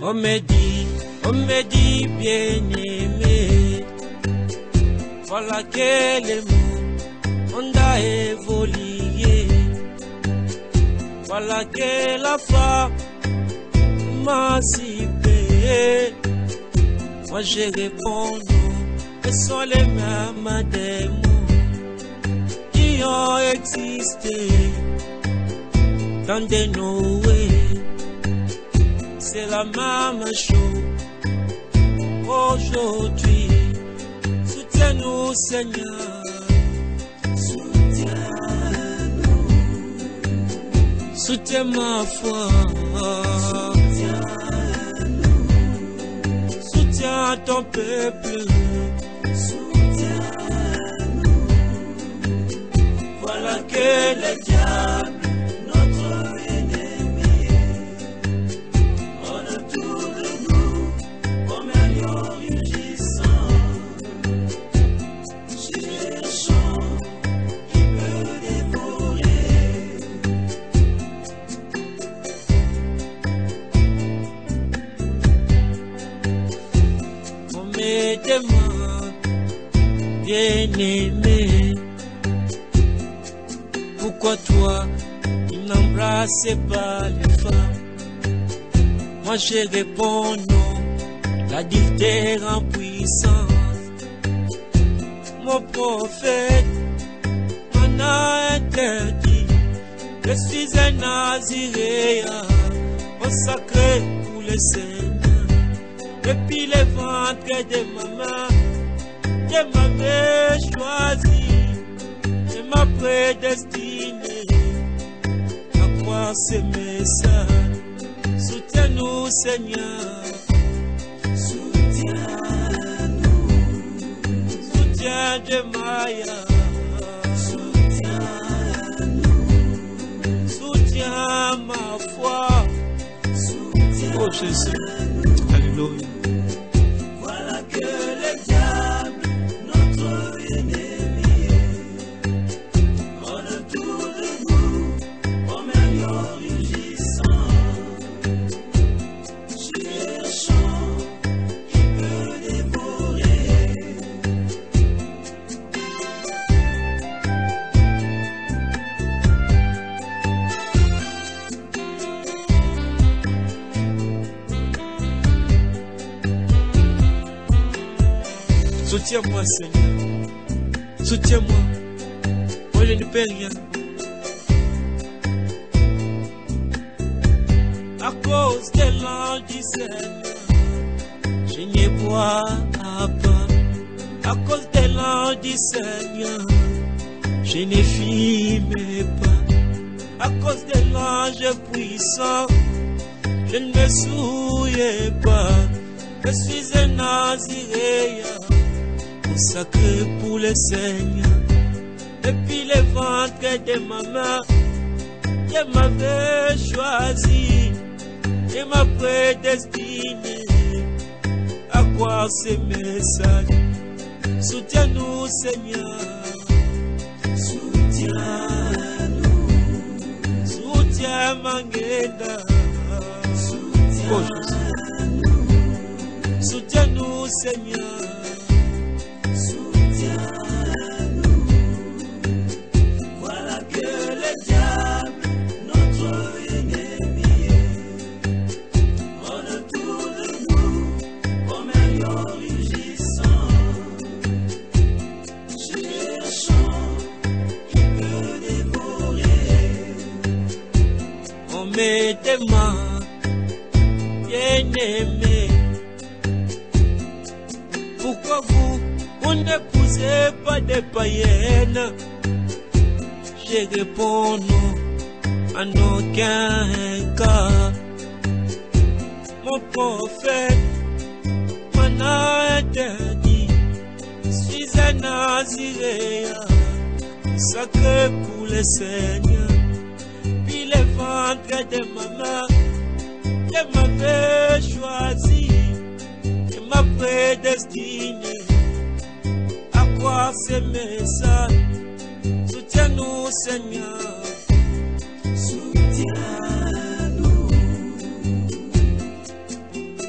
On me dit bien-aimé, voilà que les mots ont évolué, voilà que la foi m'a si payé. Moi j'ai répondu que ce sont les mêmes démons qui ont existé dans des Noé. C'est la même chose aujourd'hui. Soutiens-nous, Seigneur. Soutiens-nous. Soutiens ma foi. Soutiens-nous. Soutiens ton peuple. Soutiens-nous. Voilà que le diable, bien-aimé, pourquoi toi tu n'embrasses pas les femmes? Moi je réponds non, la dictée en puissance. Mon prophète m'en a interdit. Je suis un naziréen, consacré pour le Seigneur. Depuis le ventre de maman, je m'avais choisi, je m'a prédestiné à croire ces messages. Soutiens-nous, Seigneur. Soutiens-nous. Soutiens de Maya. Soutiens-nous. Soutiens ma foi. Soutiens. Oh Jésus. Alléluia. Voilà que le diable, soutiens-moi, Seigneur. Soutiens-moi. Moi, je ne peux rien. À cause de l'ange du Seigneur, je ne bois pas. À cause de l'ange du Seigneur, je ne fume pas. À cause de l'ange puissant, je ne me souille pas. Je suis un naziréen, consacré pour le Seigneur. Depuis le ventre de maman, je m'avais choisi, je m'a prédestiné à croire ces messages. Soutiens-nous, Seigneur. Soutiens-nous. Soutiens Mangenda. Soutiens-nous. Soutiens-nous, Seigneur. Mettez-moi, bien-aimé, pourquoi vous n'épousez pas des païennes? Je réponds non, en aucun cas. Mon prophète m'en a interdit. Je suis un naziréen, sacré pour le Seigneur. Le ventre de maman, je m'avais choisi, je m'a prédestiné à croire ces messages. Soutiens-nous, Seigneur. Soutiens-nous.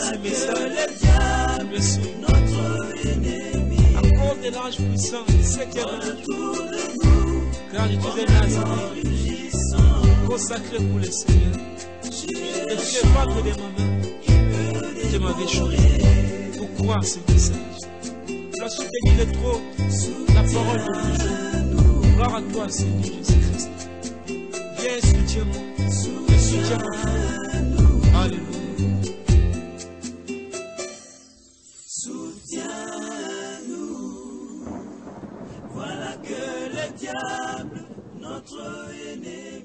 ce message, je me suis à cause de l'ange puissant, du 7e ange, car je te donne Nazareth, consacré pour le Seigneur. Ne fais pas que de ma main, tu m'avais choisi pour croire ce message. Tu as soutenu de trop la parole de Dieu. Gloire à toi, Seigneur Jésus-Christ. Viens, soutiens-moi, soutiens ma foi. Alléluia. Soutiens-nous, voilà que le diable, notre ennemi,